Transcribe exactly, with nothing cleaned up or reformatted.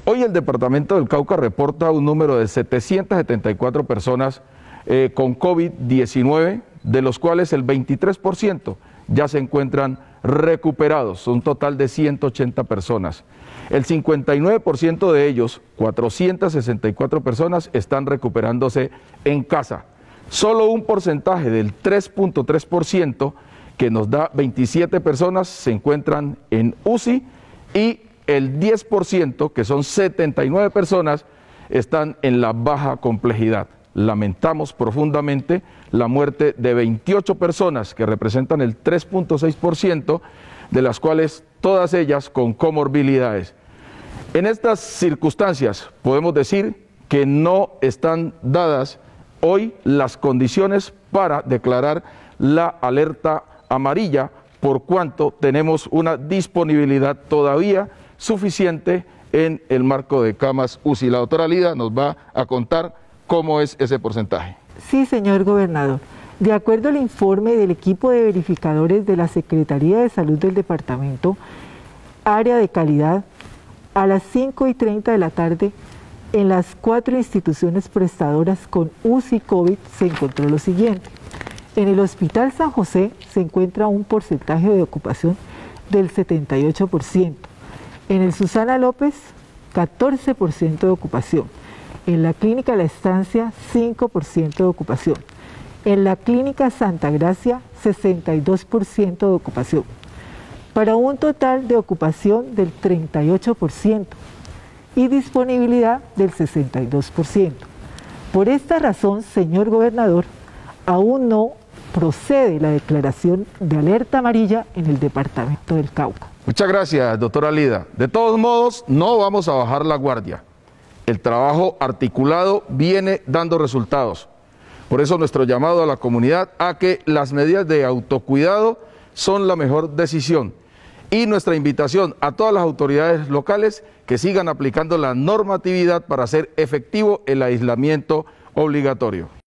Hoy el departamento del Cauca reporta un número de setecientas setenta y cuatro personas eh, con COVID diecinueve, de los cuales el veintitrés por ciento ya se encuentran recuperados, un total de ciento ochenta personas. El cincuenta y nueve por ciento de ellos, cuatrocientas sesenta y cuatro personas, están recuperándose en casa. Solo un porcentaje del tres punto tres por ciento, que nos da veintisiete personas, se encuentran en U C I y el diez por ciento, que son setenta y nueve personas, están en la baja complejidad. Lamentamos profundamente la muerte de veintiocho personas, que representan el tres punto seis por ciento, de las cuales todas ellas con comorbilidades. En estas circunstancias podemos decir que no están dadas hoy las condiciones para declarar la alerta amarilla, por cuanto tenemos una disponibilidad todavía suficiente en el marco de camas U C I. La doctora Lida nos va a contar cómo es ese porcentaje. Sí, señor gobernador. De acuerdo al informe del equipo de verificadores de la Secretaría de Salud del departamento, área de calidad, a las cinco y treinta de la tarde, en las cuatro instituciones prestadoras con U C I COVID se encontró lo siguiente. En el Hospital San José se encuentra un porcentaje de ocupación del setenta y ocho por ciento. En el Susana López, catorce por ciento de ocupación. En la Clínica La Estancia, cinco por ciento de ocupación. En la Clínica Santa Gracia, sesenta y dos por ciento de ocupación. Para un total de ocupación del treinta y ocho por ciento y disponibilidad del sesenta y dos por ciento. Por esta razón, señor gobernador, aún no procede la declaración de alerta amarilla en el departamento del Cauca. Muchas gracias, doctora Lida. De todos modos, no vamos a bajar la guardia. El trabajo articulado viene dando resultados. Por eso nuestro llamado a la comunidad a que las medidas de autocuidado son la mejor decisión. Y nuestra invitación a todas las autoridades locales que sigan aplicando la normatividad para hacer efectivo el aislamiento obligatorio.